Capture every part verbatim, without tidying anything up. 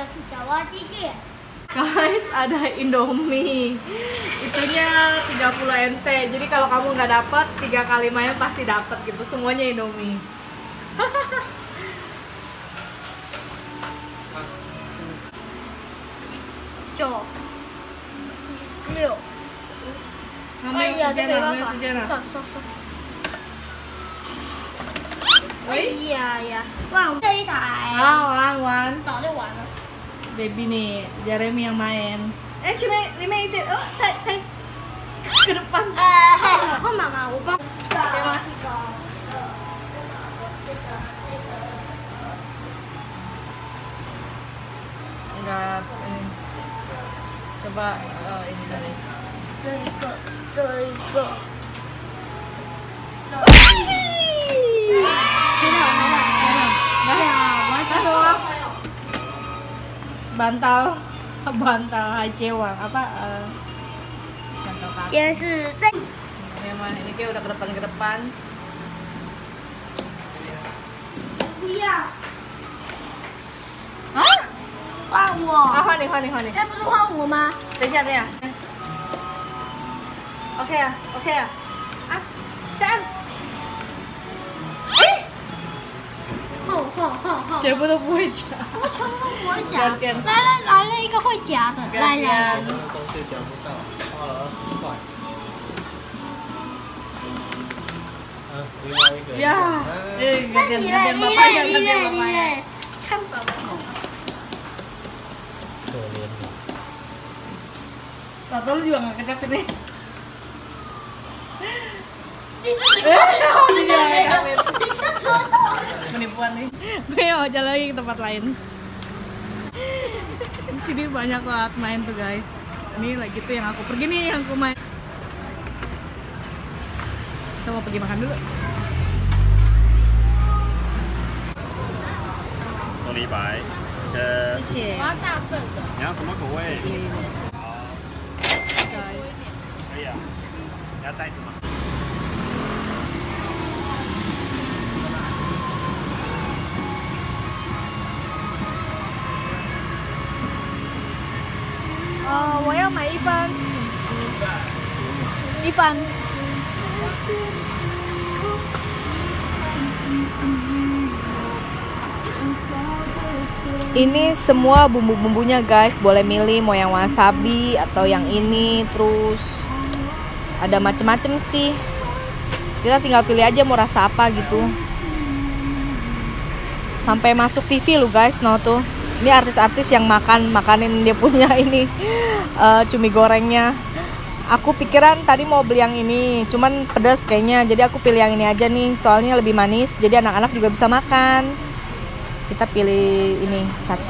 Guys, ada Indomie. Itunya tiga puluh N T. Jadi kalau kamu nggak dapat, tiga kali main pasti dapat gitu. Semuanya Indomie. 九六， Ngambil sejarah, ngambil sejarah. 算算算。 哎呀呀，哇，这一台 Ah, Wan, Wan. 早就完了。 Baby nih, Jeremy yang main. Eh, cuma lima itu. Oh, tay, tay. Ke depan. 哎，换妈妈，我帮。 Oke, Ma. Enggak, ini. Coba uh, ini tadi. 这一个，这一个。 Bantal, bantal Haicewang apa? Uh, bantal kaki. 也是这。 Ini mah, ini kayak udah ke depan ke depan. 不要。 Hah? 换我。 Ah, 换你换你换你。 哎，不是换我吗？ 等一下等一下。OK 啊 OK 啊。啊，站。哎。 换我换我换我换我。 全部都不会夹。 我全部都不会夹。 两边来来来了一个会夹的，来来来。 东西夹不到，花了二十块。嗯，另外一个。 Ya. Eh, 那 gantian 你嘞 gantian 你 bapaknya 嘞你 gantian 嘞你 bapaknya. 嘞，看宝宝。 可怜的。 Tahu lu juga nggak kecap ini. Penipuan nih. Gue mau jalan lagi ke tempat lain. Di sini banyak banget main tuh guys. Ini lagi tuh yang aku pergi nih, yang aku main. Kita mau pergi makan dulu. 手李白，是。 谢谢。 我要大份的。 你要什么口味？ Guys. 可以啊。你要袋子吗？ 呃，我要买一般，一般。Ini semua bumbu-bumbunya guys, boleh milih mau yang wasabi atau yang ini, terus ada macem-macem sih. Kita tinggal pilih aja mau rasa apa gitu. Sampai masuk T V lu guys, no tuh. Ini artis-artis yang makan makanin dia punya ini uh, cumi gorengnya. Aku pikiran tadi mau beli yang ini, cuman pedas kayaknya. Jadi aku pilih yang ini aja nih, soalnya lebih manis. Jadi anak-anak juga bisa makan. Kita pilih ini satu.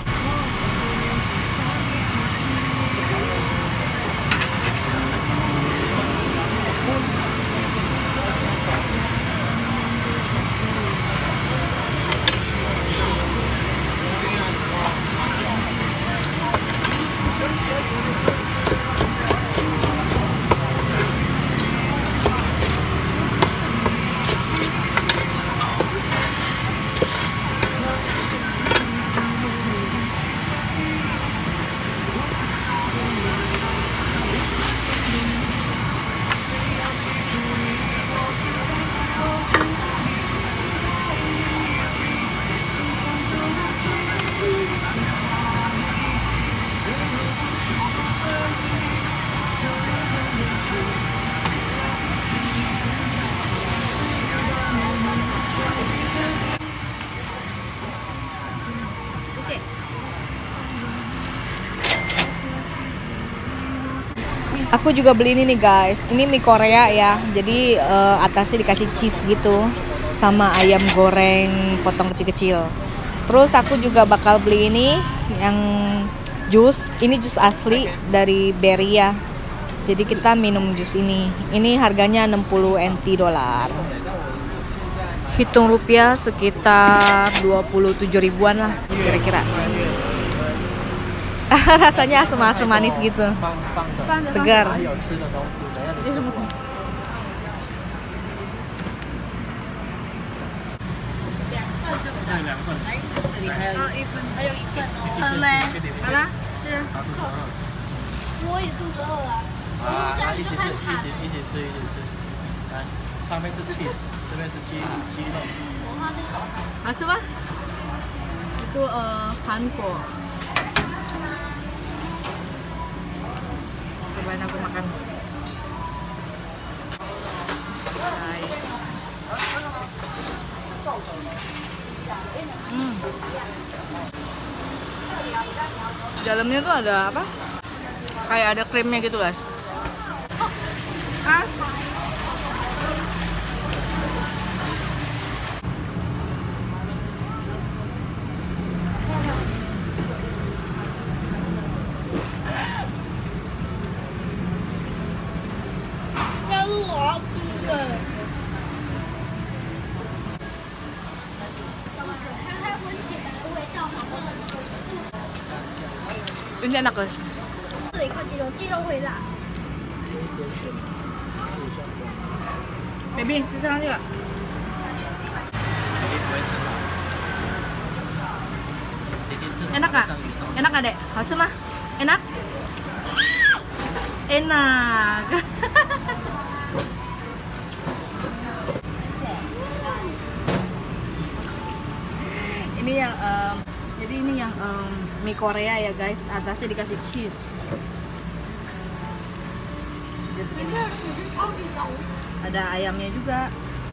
Aku juga beli ini nih guys. Ini mie Korea ya. Jadi uh, atasnya dikasih cheese gitu, sama ayam goreng potong kecil-kecil. Terus aku juga bakal beli ini yang jus. Ini jus asli dari berry ya. Jadi kita minum jus ini. Ini harganya enam puluh N T dolar. Hitung rupiah sekitar dua puluh tujuh ribuan lah kira-kira. Rasanya asam-asam manis gitu. Segar. 疼没？ 好了，吃。 我也肚子饿了。 啊， 这样那一起吃， 就很惨一起。一起吃，一起吃。来，上面是 cheese，这边是鸡鸡肉。 我怕这个。 Masuk bah? Itu uh, hanko. Cobain aku makan. Guys. Hmm. Dalamnya tuh ada apa? Kayak ada krimnya gitu guys. Ah? Ini enak guys. 这里靠鸡肉，鸡肉会辣。 Baby, sisakan juga. Enak gak? Enak gak dek? Hasil mah? Enak? Enak. Ini yang um, jadi ini yang um, mie Korea ya guys, atasnya dikasih cheese. Ada ayamnya juga.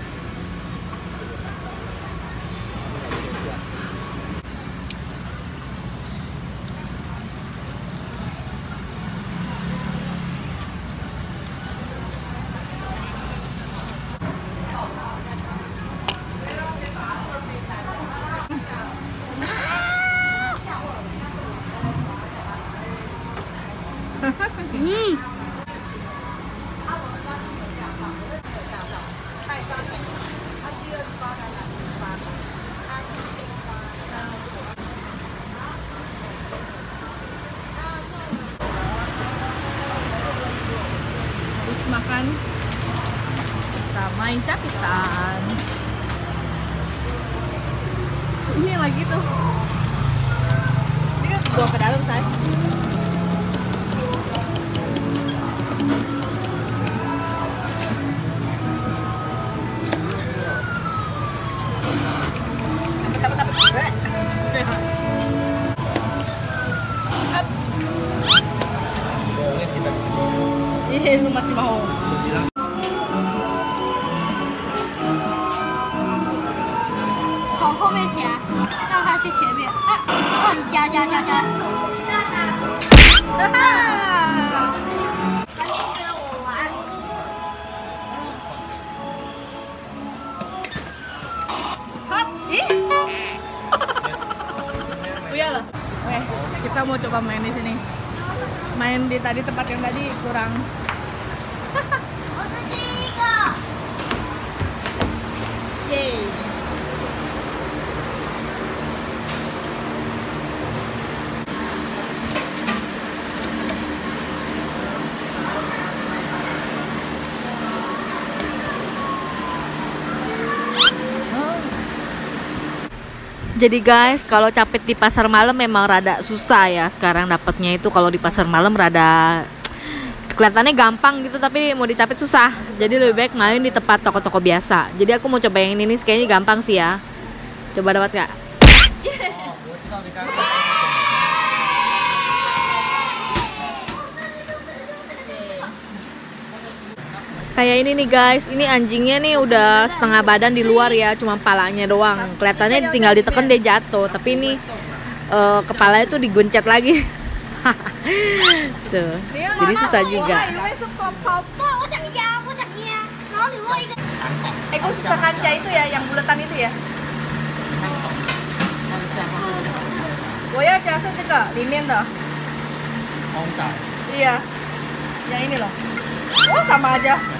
Hmm. Habis makan kita main capitan. Ini yang lagi tuh. Ini kan bawa ke dalam say. Iya, lu masih mau. 从后面夹，让它去前面。啊，哦，你夹夹夹夹。哈哈。赶紧跟我玩。 Hop, ih. Uya loh. Oke, kita mau coba main di sini. Main di tadi tempat yang tadi kurang. 我是第一个。 Yeay. Jadi guys, kalau capit di pasar malam memang rada susah ya. Sekarang dapatnya itu kalau di pasar malam rada kelihatannya gampang gitu, tapi mau dicapit susah. Jadi lebih baik main di tempat toko-toko biasa. Jadi aku mau coba yang ini nih, kayaknya gampang sih ya. Coba dapat nggak? Kayak ini nih guys, ini anjingnya nih udah setengah badan di luar ya, cuma palanya doang. Kelihatannya tinggal diteken dia jatuh, tapi ini uh, kepalanya tuh digencet lagi. Tuh, jadi susah juga. 我想压，我想压，然后你握一个。 Eh, kok susah kanca itu ya, yang buletan itu ya? 我要加是这个里面的。 红仔。 Iya, yang ini loh. Oh, sama aja.